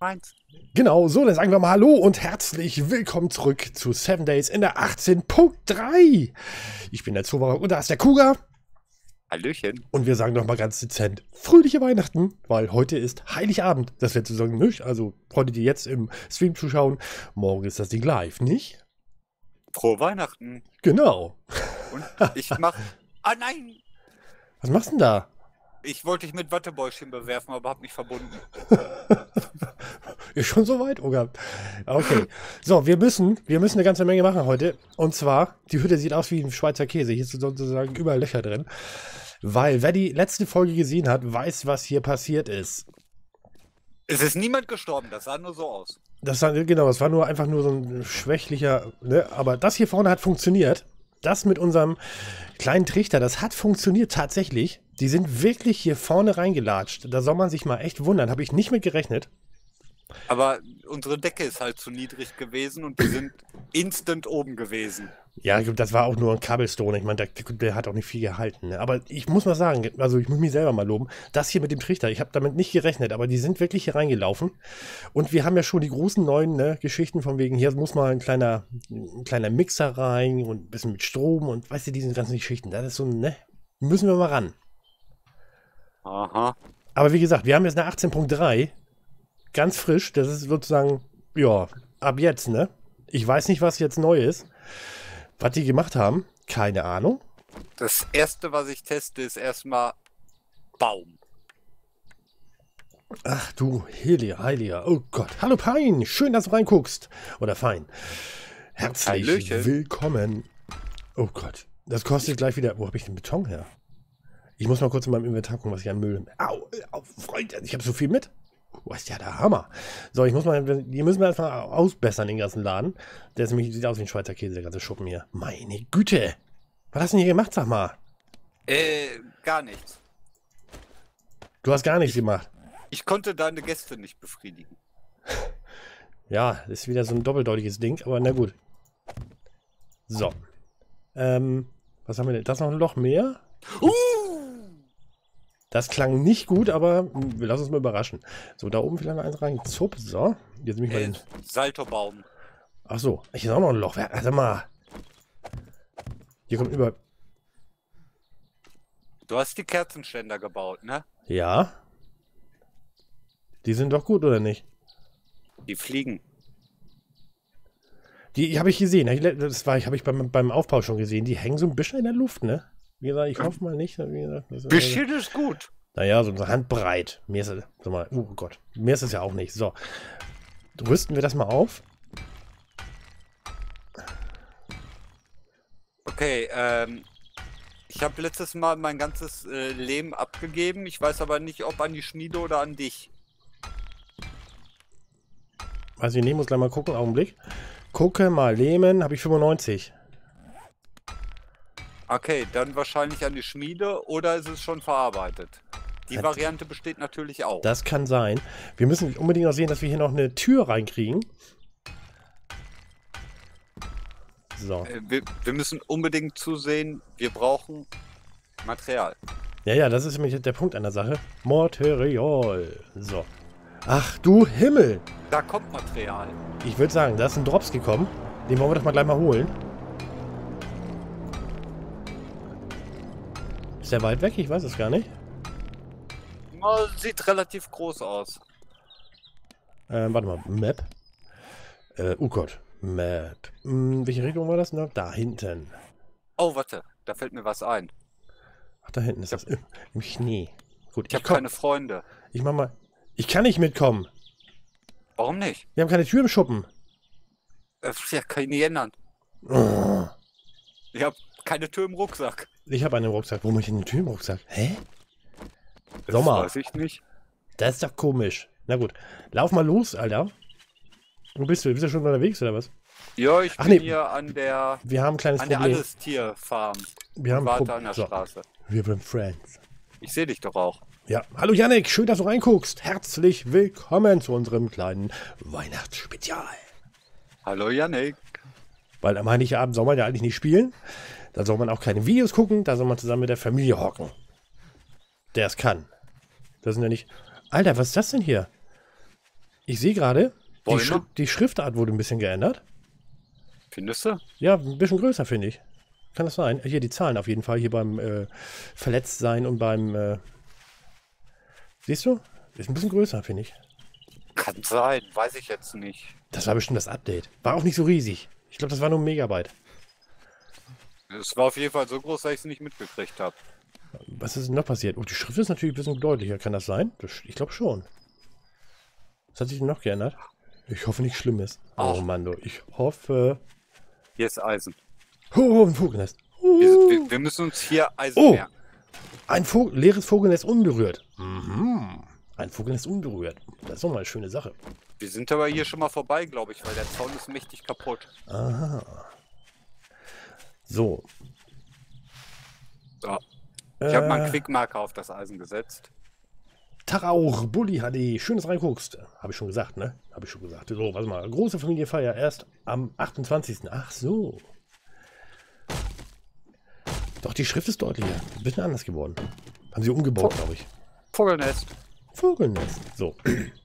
Meins. Genau, so, dann sagen wir mal Hallo und herzlich willkommen zurück zu 7 Days in der 18.3. Ich bin der Zauberer und da ist der Kuga. Hallöchen. Und wir sagen nochmal ganz dezent fröhliche Weihnachten, weil heute ist Heiligabend. Das wird zu sagen nicht. Also Freunde, die jetzt im Stream zuschauen, morgen ist das Ding live, nicht? Frohe Weihnachten. Genau. Und ich mach... Ah nein! Was machst du denn da? Ich wollte dich mit Wattebäuschen bewerfen, aber hab mich verbunden. Ist schon soweit? Okay. Okay. So, wir müssen eine ganze Menge machen heute. Und zwar, die Hütte sieht aus wie ein Schweizer Käse. Hier ist sozusagen überall Löcher drin. Weil, wer die letzte Folge gesehen hat, weiß, was hier passiert ist. Es ist niemand gestorben, das sah nur so aus. Das war nur einfach nur so ein schwächlicher, ne? Aber das hier vorne hat funktioniert. Das mit unserem kleinen Trichter, das hat funktioniert tatsächlich. Die sind wirklich hier vorne reingelatscht. Da soll man sich mal echt wundern. Habe ich nicht mit gerechnet. Aber unsere Decke ist halt zu niedrig gewesen und die sind instant oben gewesen. Ja, das war auch nur ein Cobblestone. Ich meine, der hat auch nicht viel gehalten. Ne? Aber ich muss mal sagen, also ich muss mich selber mal loben, das hier mit dem Trichter, ich habe damit nicht gerechnet, aber die sind wirklich hier reingelaufen. Und wir haben ja schon die großen neuen Geschichten von wegen, hier muss mal ein kleiner Mixer rein und ein bisschen mit Strom und weißt du, diese ganzen Geschichten. Das ist so, ne? Müssen wir mal ran. Aha. Aber wie gesagt, wir haben jetzt eine 18.3, ganz frisch. Das ist sozusagen, ja, ab jetzt, ne? Ich weiß nicht, was jetzt neu ist. Was die gemacht haben, keine Ahnung. Das erste, was ich teste, ist erstmal Baum. Ach du Heiliger, oh Gott. Hallo Pein, schön, dass du reinguckst. Oder Fein. Herzlich Hallöchen. willkommen. Oh Gott, das kostet gleich wieder... Wo habe ich den Beton her? Ich muss mal kurz in meinem Inventar gucken, was ich an Müll... Au, Freund, ich habe so viel mit. Was ist ja der Hammer. So, die müssen wir erstmal ausbessern, den ganzen Laden. Der sieht aus wie ein Schweizer Käse, der ganze Schuppen hier. Meine Güte. Was hast du denn hier gemacht, sag mal? Gar nichts. Du hast gar nichts gemacht. Ich konnte deine Gäste nicht befriedigen. Ja, das ist wieder so ein doppeldeutiges Ding, aber na gut. So. Was haben wir denn? Das noch ein Loch mehr? Das klang nicht gut, aber wir lassen uns mal überraschen. So, da oben vielleicht noch eins rein. Zup, so. Jetzt mich mal den... Saltobaum. Ach so, hier ist auch noch ein Loch. Warte mal. Hier kommt über... Du hast die Kerzenständer gebaut, ne? Ja. Die sind doch gut, oder nicht? Die fliegen. Die habe ich gesehen. Habe ich beim Aufbau schon gesehen. Die hängen so ein bisschen in der Luft, ne? Wie gesagt, ich hoffe mal nicht. Wie gesagt, Bisschen ist gut. Naja, so eine Handbreit. Mir ist es, sag mal, oh Gott, mir ist es ja auch nicht. So, rüsten wir das mal auf. Okay, ich habe letztes Mal mein ganzes Lehm abgegeben. Ich weiß aber nicht, ob an die Schmiede oder an dich. Also ich muss gleich mal gucken, Augenblick. Gucke mal, Lehmen, habe ich 95. Okay, dann wahrscheinlich an die Schmiede oder ist es schon verarbeitet? Die Variante besteht natürlich auch. Das kann sein. Wir müssen unbedingt noch sehen, dass wir hier noch eine Tür reinkriegen. So. Wir müssen unbedingt zusehen, wir brauchen Material. Ja, das ist nämlich der Punkt an der Sache. Material. So. Ach du Himmel. Da kommt Material. Ich würde sagen, da ist ein Drops gekommen. Den wollen wir doch mal gleich mal holen. Ist der weit weg? Ich weiß es gar nicht. Sieht relativ groß aus. Warte mal. Map. Oh Gott. Map. Welche Richtung war das noch? Da hinten. Oh, warte. Da fällt mir was ein. Ach, da hinten ist das. Im Schnee. Gut, Ich habe keine Freunde. Ich mach mal. Ich kann nicht mitkommen. Warum nicht? Wir haben keine Tür im Schuppen. Ja, kann ich nicht ändern. Oh. Ich habe keine Tür im Rucksack. Ich habe einen im Rucksack. Wo muss ich denn eine Tür im Rucksack? Hä? Das Sommer. weiß ich nicht. Das ist doch komisch. Na gut. Lauf mal los, Alter. Wo bist du? Bist du schon unterwegs oder was? Ja, ich bin hier an der Wir haben ein kleines Problem. Allestierfarm. Wir haben warte an der Straße. Wir sind Friends. Ich sehe dich doch auch. Ja. Hallo Yannick, schön, dass du reinguckst. Herzlich willkommen zu unserem kleinen Weihnachtsspezial. Hallo Yannick. Weil am Heiligabend soll man ja eigentlich nicht spielen. Da soll man auch keine Videos gucken. Da soll man zusammen mit der Familie hocken. Der es kann. Das sind ja nicht... Alter, was ist das denn hier? Ich sehe gerade, Bäume? die Schriftart wurde ein bisschen geändert. Findest du? Ja, ein bisschen größer, finde ich. Kann das sein? Hier die Zahlen auf jeden Fall, hier beim Verletztsein und beim... siehst du? Ist ein bisschen größer, finde ich. Kann sein, weiß ich jetzt nicht. Das war bestimmt das Update. War auch nicht so riesig. Ich glaube, das war nur ein Megabyte. Es war auf jeden Fall so groß, dass ich es nicht mitgekriegt habe. Was ist denn noch passiert? Oh, die Schrift ist natürlich ein bisschen deutlicher. Kann das sein? Ich glaube schon. Was hat sich denn noch geändert? Ich hoffe, nichts Schlimmes. Oh Mann, du. Ich hoffe... Hier ist Eisen. Oh, ein Vogelnest. Wir müssen uns hier Eisen merken. Ein leeres Vogelnest unberührt. Mhm. Ein Vogelnest unberührt. Das ist doch mal eine schöne Sache. Wir sind aber hier schon mal vorbei, glaube ich, weil der Zaun ist mächtig kaputt. Aha. So. So. Ich habe mal einen Quickmarker auf das Eisen gesetzt. Tag auch, Bulli HD. Schön, dass du reinguckst. Habe ich schon gesagt, ne? Habe ich schon gesagt. So, warte mal. Große Familienfeier erst am 28. Ach so. Doch, die Schrift ist deutlicher. Ein bisschen anders geworden. Haben sie umgebaut, glaube ich. Vogelnest. Vogelnest. So.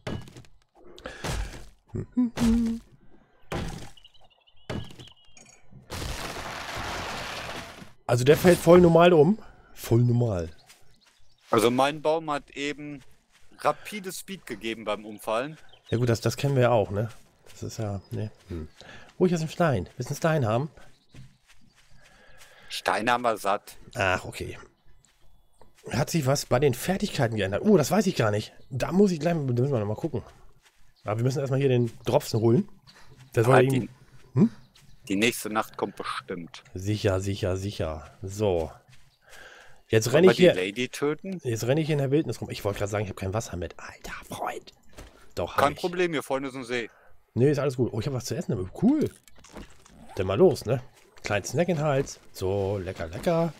Also der fällt voll normal um. Voll normal. Also mein Baum hat eben rapide Speed gegeben beim Umfallen. Ja gut, das kennen wir ja auch, ne? Das ist ja, ne? Oh, hier ist ein Stein. Willst du einen Stein haben? Steine haben wir satt. Ach, okay. Hat sich was bei den Fertigkeiten geändert? Oh, das weiß ich gar nicht. Da muss ich gleich, da müssen wir noch mal gucken. Aber wir müssen erstmal hier den Dropsen holen. Der soll Halt ihm... die nächste Nacht kommt bestimmt. Sicher, sicher, sicher. So. Jetzt Sollen renne wir ich hier... die Lady töten? Jetzt renne ich hier in der Wildnis rum. Ich wollte gerade sagen, ich habe kein Wasser mit. Alter Freund. Doch, hab Kein ich. Problem, hier vorne ist ein See. Nee, ist alles gut. Oh, ich habe was zu essen. Aber cool. Dann mal los, ne? Kleinen Snack in den Hals. So, lecker, lecker.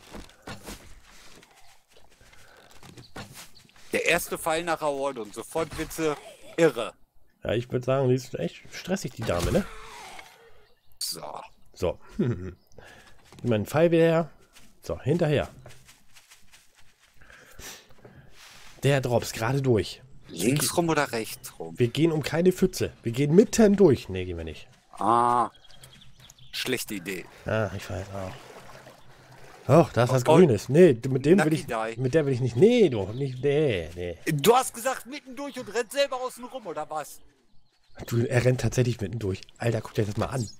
Der erste Pfeil nach Award und sofort wird sie irre. Ja, ich würde sagen, die ist echt stressig, die Dame, ne? So. So. Nimm meinen Pfeil wieder her. So, hinterher. Der Drops, gerade durch. Links rum oder rechts rum? Wir gehen um keine Pfütze. Wir gehen mitten durch. Nee, gehen wir nicht. Ah. Schlechte Idee. Ah, ich weiß auch. Och, da ist was Grünes. Nee, mit dem will ich. Mit der will ich nicht. Nee, du. Nicht. Nee, nee. Du hast gesagt mitten durch und rennt selber außen rum, oder was? Du, er rennt tatsächlich mitten durch. Alter, guck dir das mal an.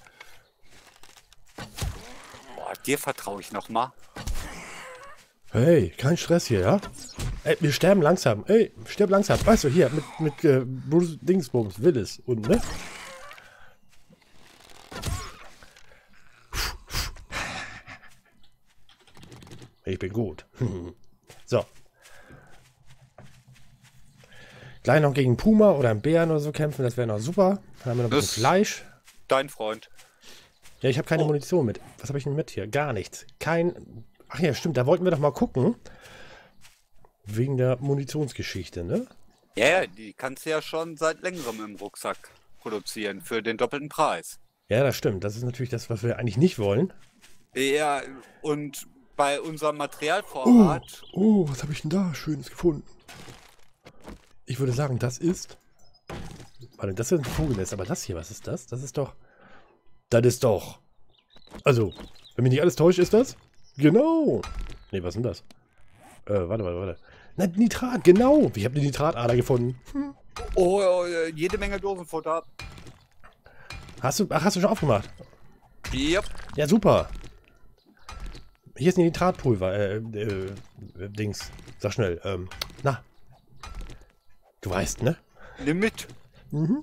Boah, dir vertraue ich noch mal. Hey, kein Stress hier, ja? Ey, wir sterben langsam. Ey, stirb langsam. Weißt du, hier, mit Bruce Dingsbums, Willis und, ne? Ich bin gut. So. Gleich noch gegen Puma oder einen Bären oder so kämpfen, das wäre noch super. Dann haben wir noch ein bisschen Fleisch. Dein Freund. Ja, ich habe keine Munition mit. Was habe ich denn mit hier? Gar nichts. Ach ja, stimmt, da wollten wir doch mal gucken. Wegen der Munitionsgeschichte, ne? Ja, die kannst du ja schon seit längerem im Rucksack produzieren für den doppelten Preis. Ja, das stimmt. Das ist natürlich das, was wir eigentlich nicht wollen. Ja, und bei unserem Materialvorrat... Oh, was habe ich denn da Schönes gefunden? Ich würde sagen, das ist... Warte, das ist ein Vogelnest, aber das hier, was ist das? Das ist doch... Das ist doch... Also, wenn mich nicht alles täuscht, ist das? Genau! Nee, was ist denn das? Warte. Na, Nitrat, genau! Ich habe die Nitratader gefunden. Oh, jede Menge Dosenfutter. Hast du schon aufgemacht? Yep. Ja, super. Hier ist ein Nitratpulver, Dings. Sag schnell, na. Du weißt, ne? Nimm mit. Mhm.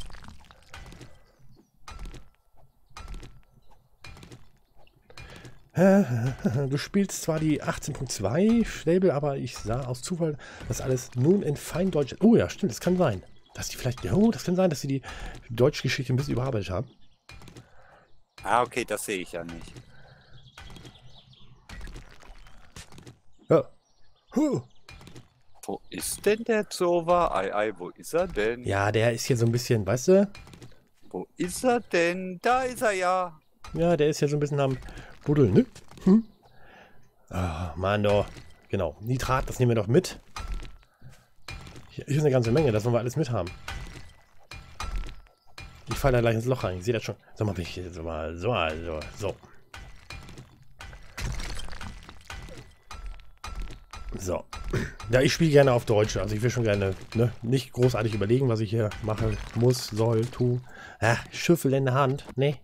Du spielst zwar die 18.2 Stable, aber ich sah aus Zufall, dass alles nun in Feindeutsch... Oh ja, stimmt, das kann sein. Dass die vielleicht... Oh, das kann sein, dass sie die deutsche Geschichte ein bisschen überarbeitet haben. Ah, okay, das sehe ich ja nicht. Ja. Huh. Wo ist denn der Zova? Ei, wo ist er denn? Ja, der ist hier so ein bisschen, weißt du? Wo ist er denn? Da ist er ja. Ja, der ist ja so ein bisschen am Buddeln, ne? Hm? Ah, Mann, doch. Genau. Nitrat, das nehmen wir doch mit. Hier ist eine ganze Menge, das wollen wir alles mit haben. Ich falle da gleich ins Loch rein. Ich sehe das schon. Sag mal, bin ich so mal so, also, so. So. Ja, ich spiele gerne auf Deutsch. Also ich will schon gerne nicht großartig überlegen, was ich hier machen muss, soll, tu. Schüffel in der Hand. Nee.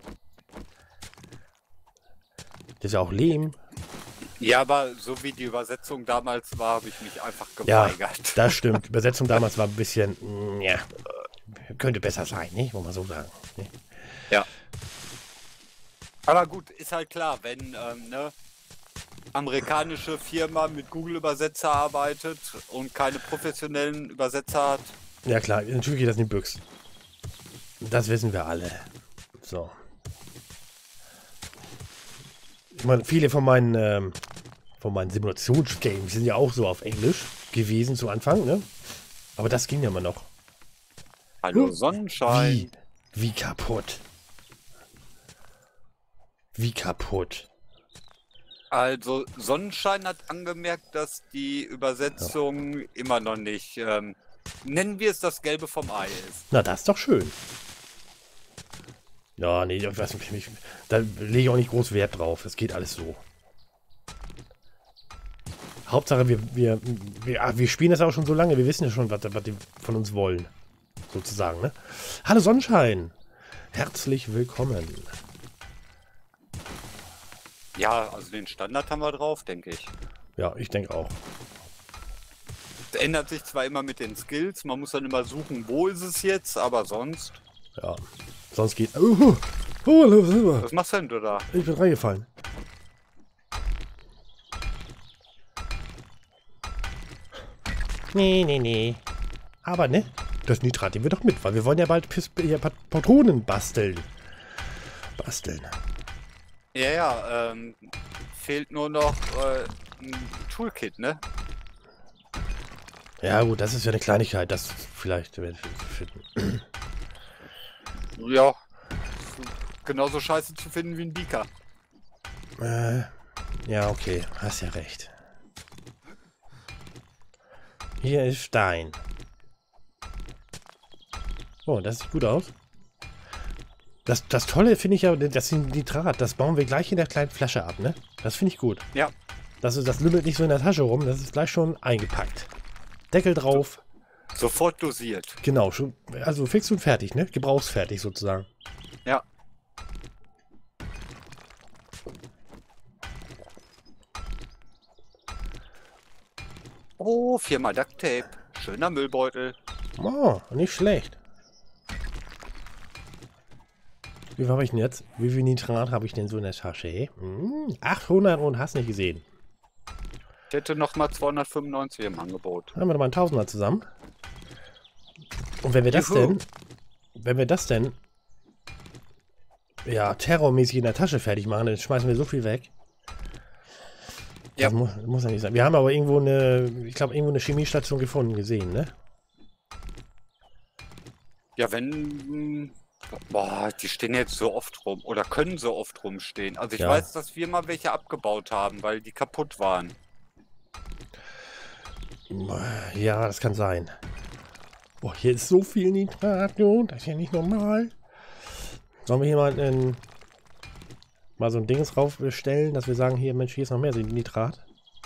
Das ist ja auch Lehm. Ja, aber so wie die Übersetzung damals war, habe ich mich einfach Ja, geweigert. das stimmt. Die Übersetzung damals war ein bisschen, ja, könnte besser sein, nicht? Muss man so sagen. Ne? Ja. Aber gut, ist halt klar, wenn amerikanische Firma mit Google-Übersetzer arbeitet und keine professionellen Übersetzer hat. Ja klar, natürlich geht das nicht Büchs. Das wissen wir alle. So. Ich meine, viele von meinen Simulationsgames sind ja auch so auf Englisch gewesen zu Anfang, ne? Aber das ging ja immer noch. Hallo Sonnenschein. Wie kaputt? Wie kaputt? Also Sonnenschein hat angemerkt, dass die Übersetzung immer noch nicht, nennen wir es das Gelbe vom Ei ist. Na, das ist doch schön. Ja, nee, ich weiß nicht, da lege ich auch nicht groß Wert drauf. Es geht alles so. Hauptsache, wir spielen das auch schon so lange. Wir wissen ja schon, was die von uns wollen. Sozusagen, ne? Hallo Sonnenschein. Herzlich willkommen. Ja, also den Standard haben wir drauf, denke ich. Ja, ich denke auch. Es ändert sich zwar immer mit den Skills, man muss dann immer suchen, wo ist es jetzt, aber sonst... Ja, sonst geht... Was machst denn du da? Ich bin reingefallen. Nee. Aber ne, das Nitrat nehmen wir doch mit, weil wir wollen ja bald Patronen basteln. Ja, fehlt nur noch ein Toolkit, ne? Ja gut, das ist ja eine Kleinigkeit, das vielleicht finden. Ja, genauso scheiße zu finden wie ein Beaker. Ja, okay, hast ja recht. Hier ist Stein. Oh, das sieht gut aus. Das Tolle finde ich ja, das Nitrat, das bauen wir gleich in der kleinen Flasche ab, ne? Das finde ich gut. Ja. Das lümmelt nicht so in der Tasche rum, das ist gleich schon eingepackt. Deckel drauf. Sofort dosiert. Genau, schon, also fix und fertig, ne? Gebrauchsfertig sozusagen. Ja. Oh, 4-mal Duct Tape. Schöner Müllbeutel. Oh, nicht schlecht. Wie viel habe ich denn jetzt? Wie viel Nitrat habe ich denn so in der Tasche? 800 und hast nicht gesehen. Ich hätte noch mal 295 im Angebot. Dann haben wir doch mal einen Tausender zusammen. Und wenn wir das denn, ja, terrormäßig in der Tasche fertig machen, dann schmeißen wir so viel weg. Ja. Das muss ja nicht sein. Wir haben aber irgendwo eine Chemiestation gefunden, gesehen, ne? Ja, wenn... Boah, die stehen jetzt so oft rum. Oder können so oft rumstehen. Also ich weiß, dass wir mal welche abgebaut haben, weil die kaputt waren. Ja, das kann sein. Boah, hier ist so viel Nitrat, du. Das ist ja nicht normal. Sollen wir hier mal so ein Dings raufstellen, dass wir sagen, hier, Mensch, hier ist noch mehr Nitrat?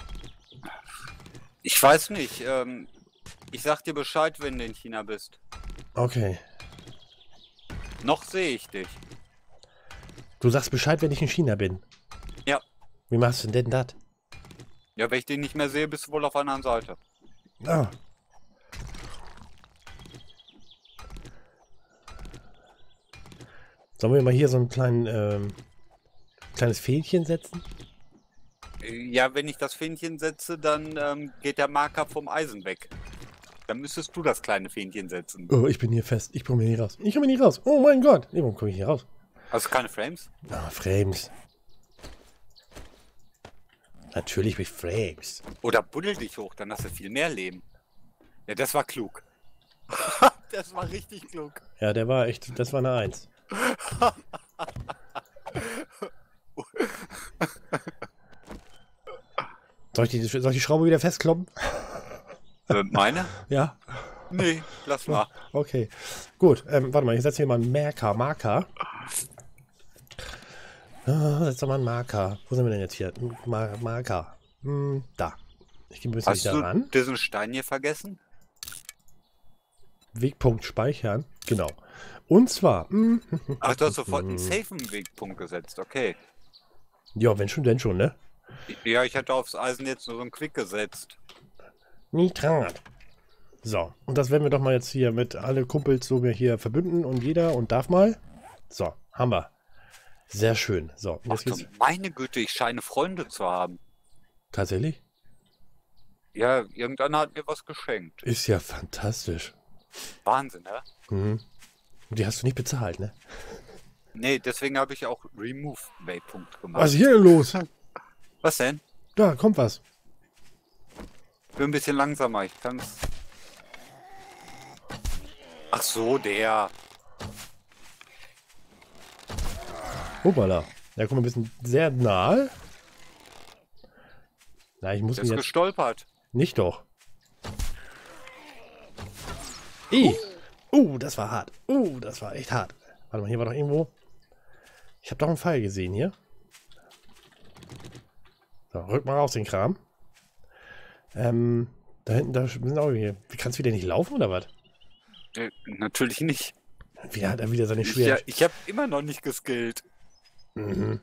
Ich weiß nicht. Ich sag dir Bescheid, wenn du in China bist. Okay. Noch sehe ich dich. Du sagst Bescheid, wenn ich in China bin? Ja. Wie machst du denn das? Ja, wenn ich den nicht mehr sehe, bist du wohl auf der anderen Seite. Ah. Sollen wir mal hier so ein kleines Fähnchen setzen? Ja, wenn ich das Fähnchen setze, dann geht der Marker vom Eisen weg. Dann müsstest du das kleine Fähnchen setzen. Oh, ich bin hier fest. Ich komme hier nicht raus. Ich komme hier nicht raus. Oh mein Gott. Warum komme ich hier raus? Hast du keine Frames? Ah, Frames. Natürlich mit Frames. Oder buddel dich hoch, dann hast du viel mehr Leben. Ja, das war klug. Das war richtig klug. Ja, das war eine 1. Soll ich die Schraube wieder festkloppen? Meine? Ja. Nee, lass mal. Okay, gut. Warte mal, ich setze hier mal einen Marker. Setz doch mal einen Marker. Wo sind wir denn jetzt hier? Marker. Da. Ich gehe ein bisschen Hast wieder du ran. diesen Stein hier vergessen? Wegpunkt speichern. Genau. Und zwar. Ach, du hast sofort einen safen Wegpunkt gesetzt, okay. Ja, wenn schon, denn schon, ne? Ja, ich hatte aufs Eisen jetzt nur so einen Quick gesetzt. Nitrat. So, und das werden wir doch mal jetzt hier mit alle Kumpels so wir hier verbünden und jeder und darf mal. So, haben wir. Sehr schön. So, und Ach jetzt du geht's. meine Güte, ich scheine Freunde zu haben. Tatsächlich? Ja, irgendeiner hat mir was geschenkt. Ist ja fantastisch. Wahnsinn, ne? Mhm. Und die hast du nicht bezahlt, ne? Nee, deswegen habe ich auch Remove Waypunkt gemacht. Was ist hier denn los? Was denn? Da, kommt was. Bin ein bisschen langsamer, ich kann's. Ach so, der. Hoppala. Ja, guck mal, ein bisschen sehr nahe. Na, ich muss Der ihn ist jetzt... gestolpert. Nicht doch. Das war hart. Das war echt hart. Warte mal, hier war doch irgendwo... Ich habe doch einen Pfeil gesehen hier. So, rück mal raus den Kram. Da hinten, da sind auch hier. Kannst du wieder nicht laufen oder was? Natürlich nicht. Wieder hat er wieder seine schweren... Ich habe immer noch nicht geskillt. Mhm.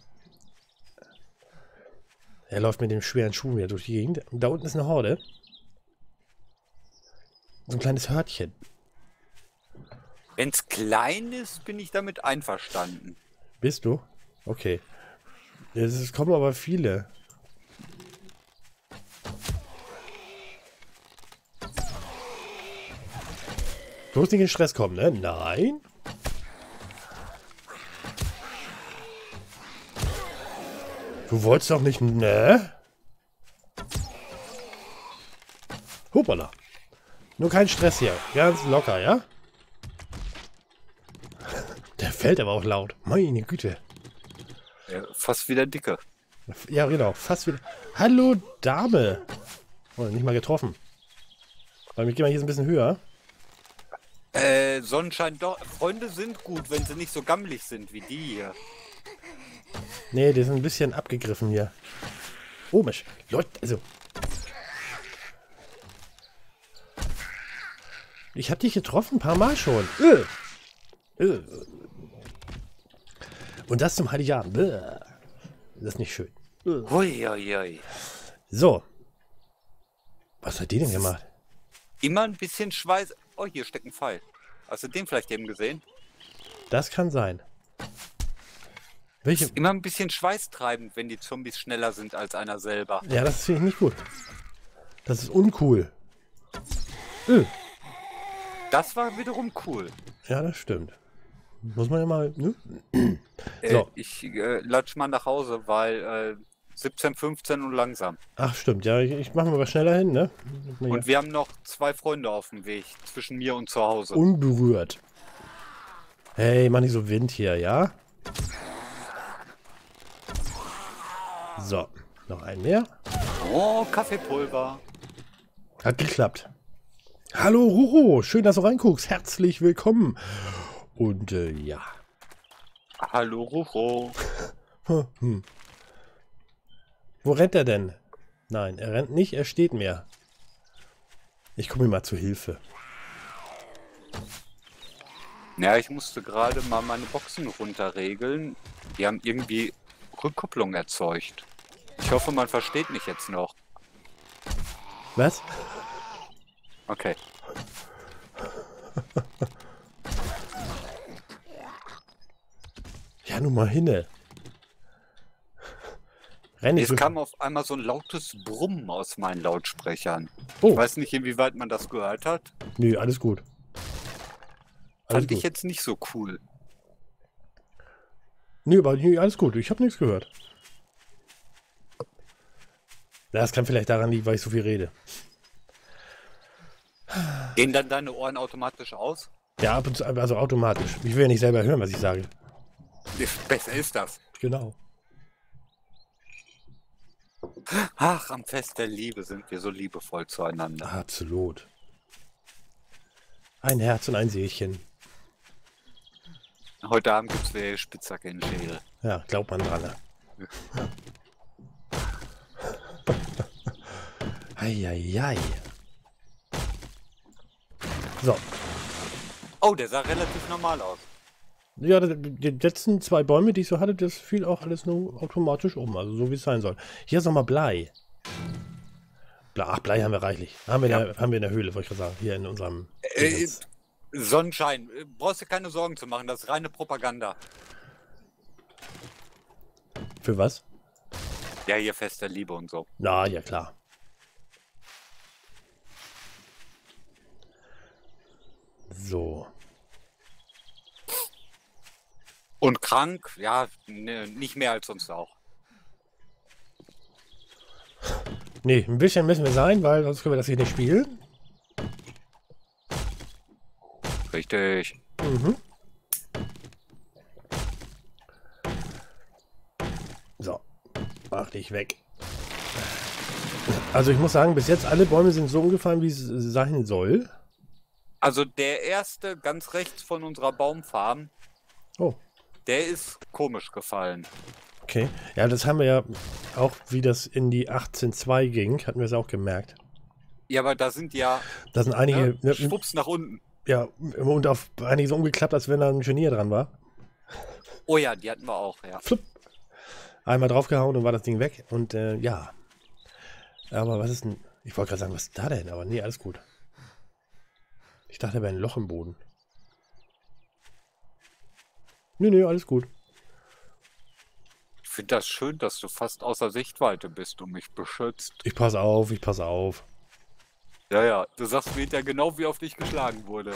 Er läuft mit dem schweren Schuh wieder durch die Gegend. Und da unten ist eine Horde. So ein kleines Hörtchen. Wenn's klein ist, bin ich damit einverstanden. Bist du? Okay. Es kommen aber viele. Bloß nicht in Stress kommen, ne? Nein. Du wolltest doch nicht, ne? Hoppala. Nur kein Stress hier. Ganz locker, ja? Der fällt aber auch laut. Meine Güte. Ja, fast wieder dicke. Ja, genau. Fast wieder. Hallo, Dame. Oh, nicht mal getroffen. Weil wir gehen mal hier so ein bisschen höher. Sonnenschein, doch. Freunde sind gut, wenn sie nicht so gammelig sind wie die hier. Nee, die sind ein bisschen abgegriffen hier. Komisch. Leute, also. Ich hab dich getroffen, ein paar Mal schon. Und das zum Heiligabend. Das ist nicht schön. Hui. So. Was hat die denn gemacht? Immer ein bisschen Schweiß. Oh, hier steckt ein Pfeil. Hast du den vielleicht eben gesehen? Das kann sein. Welche? Ist immer ein bisschen schweißtreibend, wenn die Zombies schneller sind als einer selber. Ja, das finde ich nicht gut. Das ist uncool. Das war wiederum cool. Ja, das stimmt. Muss man ja mal, ne? So. Ich latsch mal nach Hause, weil 17, 15 und langsam. Ach, stimmt. Ja, ich mache mal was schneller hin, ne? Und wir haben noch 2 Freunde auf dem Weg zwischen mir und zu Hause. Unberührt. Hey, mach nicht so Wind hier, ja? So, noch ein mehr. Oh, Kaffeepulver. Hat geklappt. Hallo, Ruro. Schön, dass du reinguckst. Herzlich willkommen. Und, ja. Hallo, Rucho. Wo rennt er denn? Nein, er rennt nicht, er steht mir. Ich komme ihm mal zu Hilfe. Ja, ich musste gerade mal meine Boxen runterregeln. Die haben irgendwie Rückkopplung erzeugt. Ich hoffe, man versteht mich jetzt noch. Was? Okay. Ja, nun mal hinne. Renn nicht Es so. kam auf einmal so ein lautes Brummen aus meinen Lautsprechern. Oh. Ich weiß nicht, inwieweit man das gehört hat. Nö, alles gut. Alles Fand ich gut. jetzt nicht so cool. Nö, aber nö, alles gut. Ich habe nichts gehört. Das kann vielleicht daran liegen, weil ich so viel rede. Gehen dann deine Ohren automatisch aus? Ja, ab und zu, also automatisch. Ich will ja nicht selber hören, was ich sage. Besser ist das. Genau. Ach, am Fest der Liebe sind wir so liebevoll zueinander. Absolut. Ein Herz und ein Seelchen. Heute Abend gibt's wieder Spitzhacke in den Schädel. Ja, glaubt man dran. Ne? Eieiei. So. Oh, der sah relativ normal aus. Ja, die letzten 2 Bäume, die ich so hatte, das fiel auch alles nur automatisch um. Also so wie es sein soll. Hier ist nochmal Blei. Ach, Blei haben wir reichlich. Haben wir in der Höhle, wollte ich gerade sagen. Hier in unserem... Sonnenschein. Brauchst dir keine Sorgen zu machen. Das ist reine Propaganda. Für was? Ja, hier Fest der Liebe und so. Na, ja klar. So. Und krank, ja, ne, nicht mehr als sonst auch. Nee, ein bisschen müssen wir sein, weil sonst können wir das hier nicht spielen. Richtig. Mhm. So. Mach dich weg. Also ich muss sagen, bis jetzt alle Bäume sind so umgefallen, wie es sein soll. Also der erste ganz rechts von unserer Baumfarm, Oh. der ist komisch gefallen. Okay. Ja, das haben wir ja auch, wie das in die 18.2 ging, hatten wir es auch gemerkt. Ja, aber da sind ja Da sind einige... Schwupps nach unten. Ja, und auf einige so umgeklappt, als wenn da ein Genier dran war. Oh ja, die hatten wir auch, ja. Flupp. Einmal draufgehauen und war das Ding weg. Und ja. Aber was ist denn... Ich wollte gerade sagen, was ist da denn? Aber nee, alles gut. Ich dachte, da wäre ein Loch im Boden. Nö, alles gut. Ich finde das schön, dass du fast außer Sichtweite bist und mich beschützt. Ich passe auf, ich passe auf. Ja, ja, du sagst mir ja genau, wie auf dich geschlagen wurde.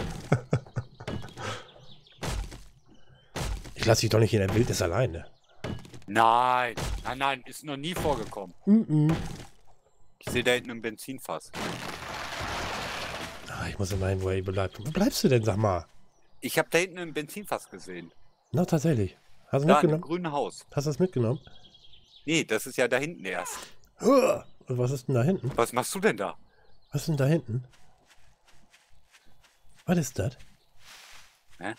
Ich lasse dich doch nicht in der Wildnis alleine. Nein, nein, nein, ist noch nie vorgekommen. Ich sehe da hinten ein Benzinfass. Ah, ich muss immerhin, wo er bleibt. Wo bleibst du denn, sag mal? Ich habe da hinten ein Benzinfass gesehen. Na, tatsächlich. Hast du Da, in dem mitgenommen? grünen Haus. Hast du das mitgenommen? Nee, das ist ja da hinten erst. Und was ist denn da hinten? Was machst du denn da? Was ist denn da hinten? Was ist das? Hä?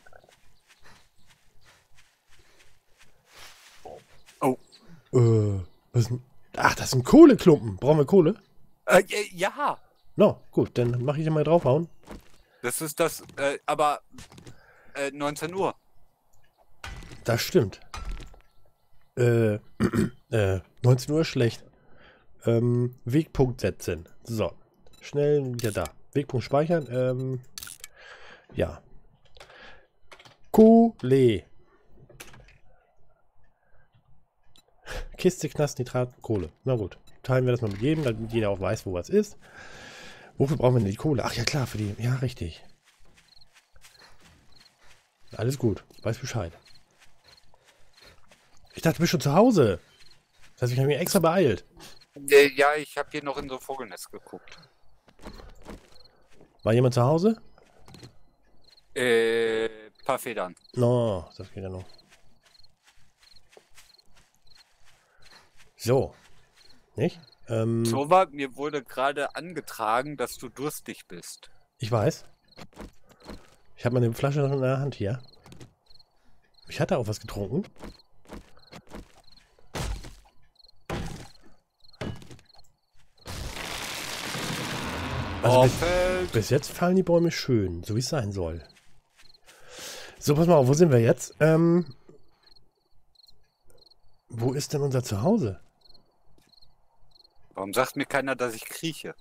Oh. Was ist denn? Ach, das sind Kohleklumpen. Brauchen wir Kohle? Ja, No, gut, dann mache ich mal draufhauen. das ist das, aber 19 Uhr. Das stimmt. 19 Uhr ist schlecht. Wegpunkt setzen. So. Schnell wieder da. Wegpunkt speichern. Ja. Kohle. Kiste, Knast, Nitrat, Kohle. Na gut. Teilen wir das mal mit jedem, damit jeder auch weiß, wo was ist. Wofür brauchen wir denn die Kohle? Ach ja, klar, für die. Ja, richtig. Alles gut. Weiß Bescheid. Ich dachte, du bist schon zu Hause. Das heißt, ich habe mich extra beeilt. Ja, ich habe hier noch in so ein Vogelnest geguckt. War jemand zu Hause? Paar Federn. No, das geht ja noch. So. Nicht? Sova, mir wurde gerade angetragen, dass du durstig bist. Ich weiß. Ich habe meine Flasche noch in der Hand hier. Ich hatte auch was getrunken. Also bis jetzt fallen die Bäume schön, so wie es sein soll. So, pass mal auf, wo sind wir jetzt? Wo ist denn unser Zuhause? Warum sagt mir keiner, dass ich krieche?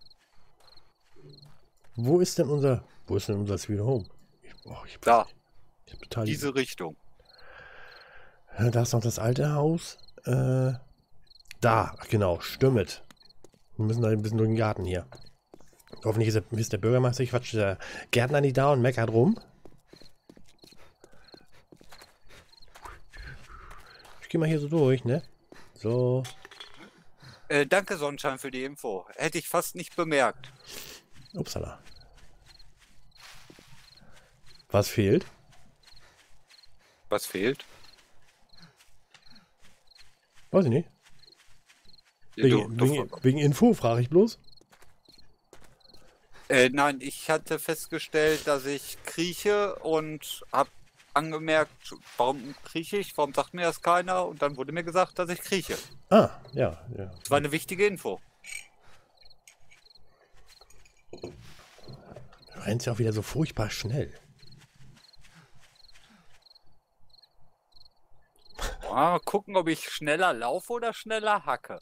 Wo ist denn unser Sweet Home? Da, ich hab total diese Richtung. Da ist noch das alte Haus. Da, genau, stimmt. Wir müssen da ein bisschen durch den Garten hier. Hoffentlich ist der Bürgermeister, ich quatsche der Gärtner nicht da und meckert rum. Ich gehe mal hier so durch, ne? So. Danke, Sonnenschein, für die Info. Hätte ich fast nicht bemerkt. Upsala. Was fehlt? Was fehlt? Weiß ich nicht. Ja, Wegen Info frage ich bloß. Nein, ich hatte festgestellt, dass ich krieche und habe angemerkt, warum krieche ich, warum sagt mir das keiner? Und dann wurde mir gesagt, dass ich krieche. Ah, ja, ja. Das war eine wichtige Info. Du rennst ja auch wieder so furchtbar schnell. Mal gucken, ob ich schneller laufe oder schneller hacke.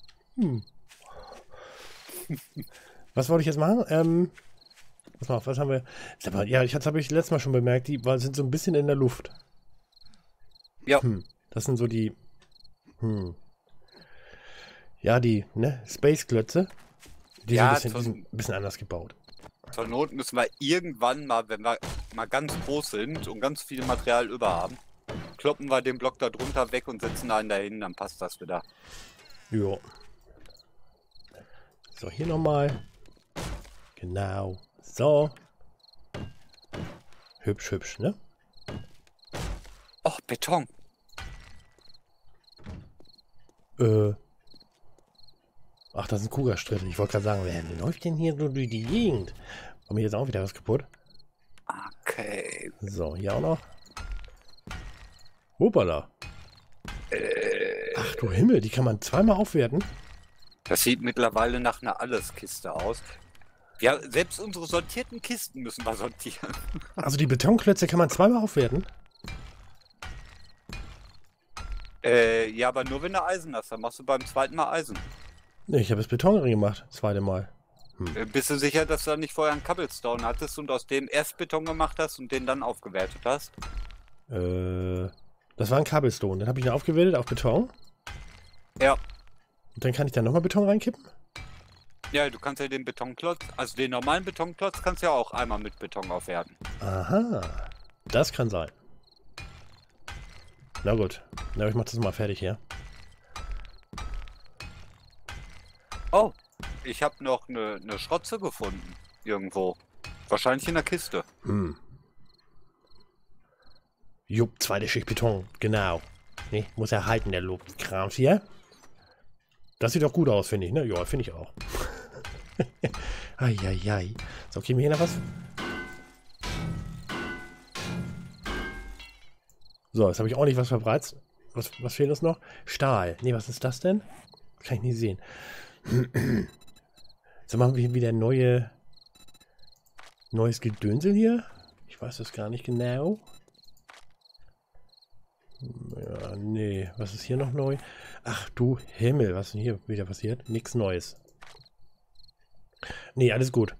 Was wollte ich jetzt machen? Pass mal auf, was haben wir? Ja, das habe ich letztes Mal schon bemerkt, die sind so ein bisschen in der Luft. Ja. Das sind so die. Ja, die, ne? Space-Klötze. Die sind ein bisschen anders gebaut. Zur Not müssen wir irgendwann mal, wenn wir mal ganz groß sind und ganz viel Material über haben, kloppen wir den Block da drunter weg und setzen einen dahin, dann passt das wieder. Jo. So, hier nochmal. Genau. So. Hübsch, hübsch, ne? Och, Beton. Ach, das ist ein Kugelstritt. Ich wollte gerade sagen, wer läuft denn hier so durch die Gegend? War mir jetzt auch wieder was kaputt? Okay. So, hier auch noch. Hoppala. Ach du Himmel, die kann man zweimal aufwerten. Das sieht mittlerweile nach einer Alleskiste aus. Ja, selbst unsere sortierten Kisten müssen wir sortieren. Also die Betonklötze kann man zweimal aufwerten? Ja, aber nur wenn du Eisen hast, dann machst du beim zweiten Mal Eisen. Ne, ich habe das Beton gemacht, das zweite Mal. Bist du sicher, dass du da nicht vorher einen Cobblestone hattest und aus dem erst Beton gemacht hast und den dann aufgewertet hast? Das war ein Cobblestone. Dann habe ich ihn aufgewertet auf Beton. Ja. Und dann kann ich da nochmal Beton reinkippen? Ja, du kannst ja den Betonklotz, also den normalen Betonklotz kannst du ja auch einmal mit Beton aufwerten. Aha. Das kann sein. Na gut. Na, ich mach das mal fertig hier. Oh, ich habe noch eine Schrotze gefunden. Irgendwo. Wahrscheinlich in der Kiste. Jupp, zweite Schicht Beton. Genau. Ne, muss erhalten, der Lobkrams hier. Das sieht doch gut aus, finde ich, ne? Ja, finde ich auch. Eieiei. So, kriegen wir hier noch was? So, jetzt habe ich ordentlich was verbreitet. Was fehlt uns noch? Stahl. Ne, was ist das denn? Kann ich nicht sehen. So, machen wir hier wieder neues Gedönsel hier. Ich weiß das gar nicht genau. Ja, nee. Was ist hier noch neu? Ach du Himmel, was ist denn hier wieder passiert? Nichts Neues. Nee, alles gut.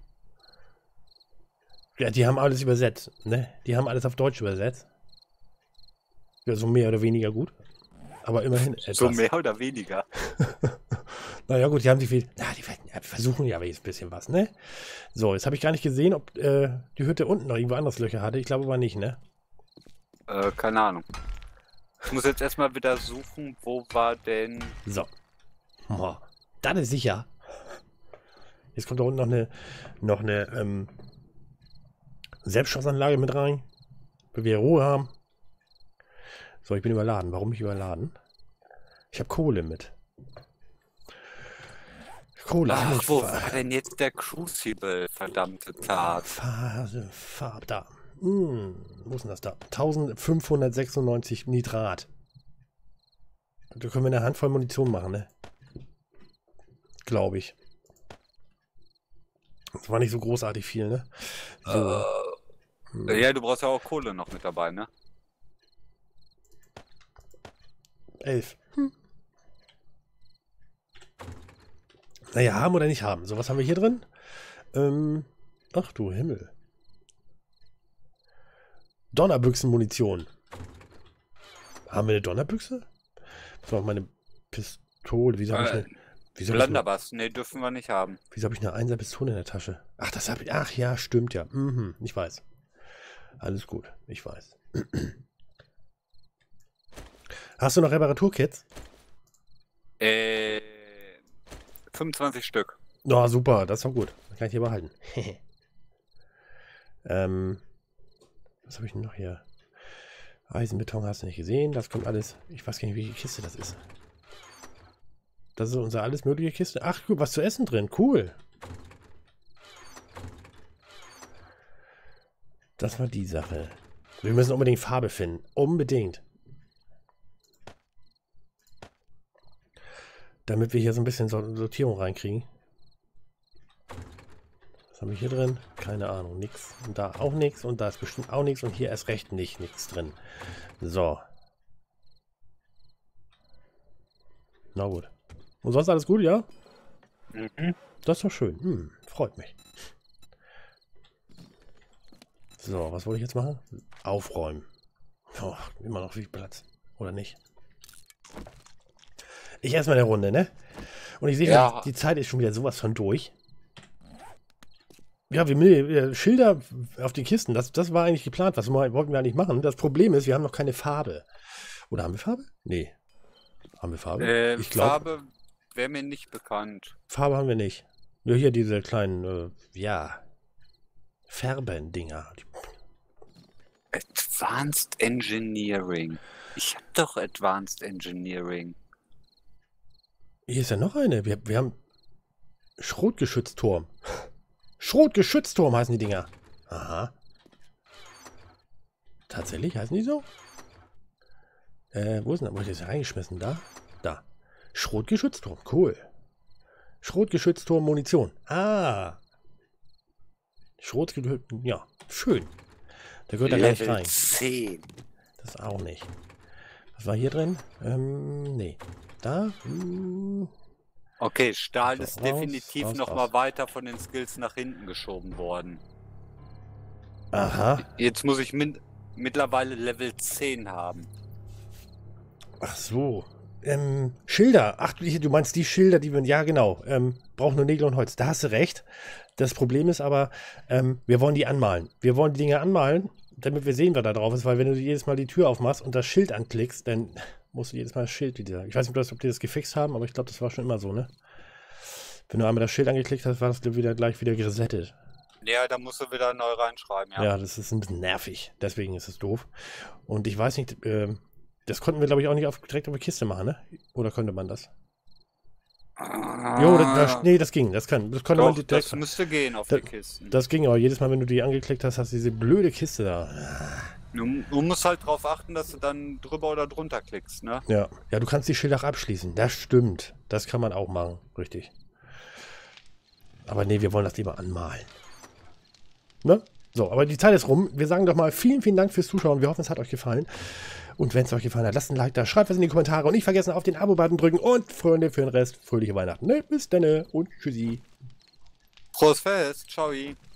Ja, die haben alles übersetzt, ne? Die haben alles auf Deutsch übersetzt. Ja, so mehr oder weniger gut. Aber immerhin etwas. So mehr oder weniger. Naja gut, die haben sich viel... Na, die versuchen ja jetzt ein bisschen was, ne? So, jetzt habe ich gar nicht gesehen, ob die Hütte unten noch irgendwo anders Löcher hatte. Ich glaube aber nicht, ne? Keine Ahnung. Ich muss jetzt erstmal wieder suchen, wo war denn... So. Oh, das ist sicher. Jetzt kommt da unten noch eine Selbstschussanlage mit rein. Weil wir Ruhe haben. So, ich bin überladen. Warum mich überladen? Ich habe Kohle mit. Kohle. Ach, wo war denn jetzt der Crucible, verdammte Tat? Farb da. Wo ist denn das da? 1596 Nitrat. Da können wir eine Handvoll Munition machen, ne? Glaube ich. Das war nicht so großartig viel, ne? So. Ja, du brauchst ja auch Kohle noch mit dabei, ne? 11. Naja, haben oder nicht haben. So, was haben wir hier drin? Ach du Himmel. Donnerbüchsen-Munition. Haben wir eine Donnerbüchse? Das war meine Pistole. Wieso habe ich eine... Blunderbuss, ne, dürfen wir nicht haben. Wieso habe ich eine 1er Pistole in der Tasche? Ach, das habe ich... Ach ja, stimmt ja. Ich weiß. Alles gut, ich weiß. Hast du noch Reparaturkits? 25 Stück. Oh, super, das ist doch gut. Das kann ich hier behalten. Was habe ich denn noch hier? Eisenbeton hast du nicht gesehen. Das kommt alles... Ich weiß gar nicht, welche Kiste das ist. Das ist unsere alles mögliche Kiste. Ach, gut, was zu essen drin. Cool. Das war die Sache. Wir müssen unbedingt Farbe finden. Unbedingt. Damit wir hier so ein bisschen Sortierung reinkriegen. Was haben wir hier drin? Keine Ahnung, nix. Und da auch nichts. Und da ist bestimmt auch nichts. Und hier erst recht nichts drin. So. Na gut. Und sonst alles gut, ja? Mhm. Das ist doch schön. Freut mich. So, was wollte ich jetzt machen? Aufräumen. Oh, immer noch viel Platz. Oder nicht? Ich erstmal eine Runde, ne? Und ich sehe schon, die Zeit ist schon wieder sowas von durch. Ja, wir Schilder auf die Kisten, das war eigentlich geplant. Was wollten wir eigentlich machen? Das Problem ist, wir haben noch keine Farbe. Oder haben wir Farbe? Nee. Haben wir Farbe? Ich glaube. Farbe wäre mir nicht bekannt. Farbe haben wir nicht. Nur hier diese kleinen, Färbendinger. Advanced Engineering. Ich habe doch Advanced Engineering. Hier ist ja noch eine. Wir haben Schrotgeschützturm. Schrotgeschützturm heißen die Dinger. Aha. Tatsächlich heißen die so? Wo ist denn das? Wo ich das reingeschmissen? Da? Da. Schrotgeschützturm. Cool. Schrotgeschützturm Munition. Ah. Schrotgeschützturm. Ja, schön. Da gehört da gar nicht rein. 10. Das auch nicht. Was war hier drin? Nee. Da? Okay, Stahl So, ist definitiv noch mal weiter von den Skills nach hinten geschoben worden. Aha. Jetzt muss ich mittlerweile Level 10 haben. Ach so. Schilder. Ach, du meinst die Schilder, die wir... Ja, genau. Brauchen nur Nägel und Holz. Da hast du recht. Das Problem ist aber, wir wollen die anmalen. Wir wollen die Dinge anmalen, damit wir sehen, was da drauf ist. Weil wenn du jedes Mal die Tür aufmachst und das Schild anklickst, dann musst du jedes Mal das Schild wieder... Ich weiß nicht, ob die das gefixt haben, aber ich glaube, das war schon immer so, ne? Wenn du einmal das Schild angeklickt hast, war das gleich wieder gesettet. Ja, da musst du wieder neu reinschreiben, ja. Ja, das ist ein bisschen nervig. Deswegen ist es doof. Und ich weiß nicht, das konnten wir, glaube ich, auch nicht direkt auf die Kiste machen, ne? Oder konnte man das? Jo, nee, das ging. Das konnte doch, man direkt. Das müsste gehen auf die Kisten. Das ging aber. Jedes Mal, wenn du die angeklickt hast, hast du diese blöde Kiste da. Du musst halt drauf achten, dass du dann drüber oder drunter klickst, ne? Ja. Ja, du kannst die Schilder auch abschließen. Das stimmt. Das kann man auch machen. Richtig. Aber nee, wir wollen das lieber anmalen. Ne? So, aber die Zeit ist rum. Wir sagen doch mal vielen, vielen Dank fürs Zuschauen. Wir hoffen, es hat euch gefallen. Und wenn es euch gefallen hat, lasst ein Like da, schreibt was in die Kommentare und nicht vergessen, auf den Abo-Button drücken. Und Freunde, für den Rest, fröhliche Weihnachten. Ne? Bis dann und tschüssi. Frohes Fest. Ciao.